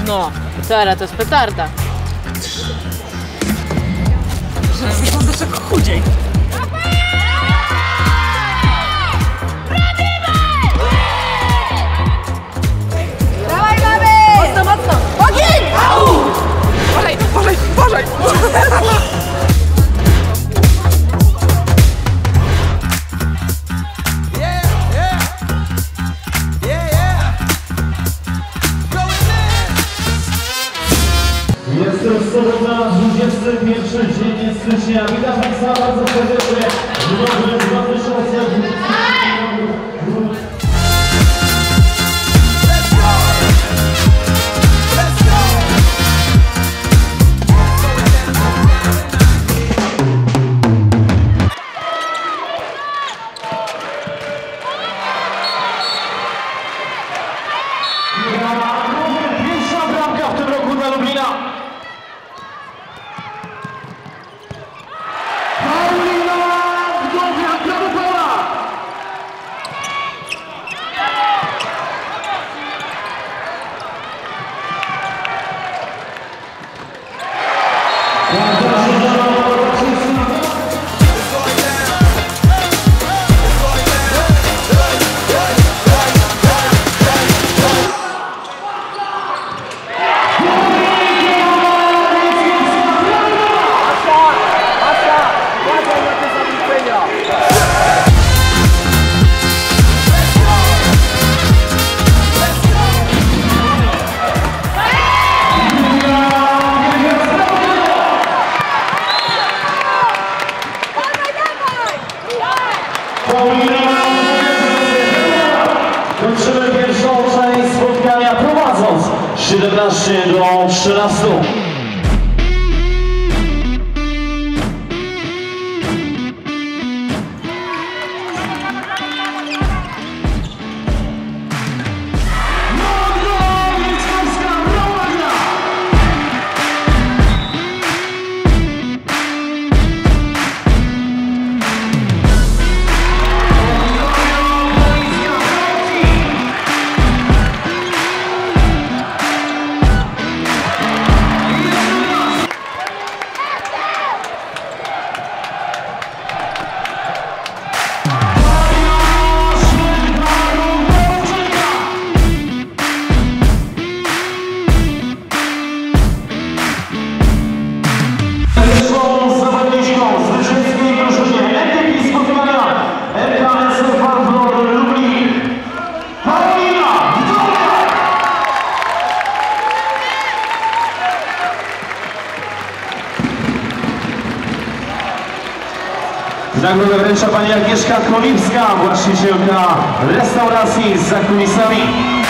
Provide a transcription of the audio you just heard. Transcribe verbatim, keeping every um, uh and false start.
No, teraz to jest petarda. Żebyś do czego chudziej. Dawaj, mamy! Mocno, mocno! Ogień! Uważaj, uważaj, uważaj! Jest to sobota, dwudziesty pierwszy dzień stycznia. Witam Państwa bardzo serdecznie. Dobry dwa tysiące dwudziesty. Pierwsza bramka w tym roku dla Lublina. Paulina Wdowiak, brawo Paula! Kończymy pierwszą część spotkania prowadząc siedemnaście do trzynastu. Nagrodę wręcza pani Agnieszka Koliwska, właścicielka restauracji z zakulisami.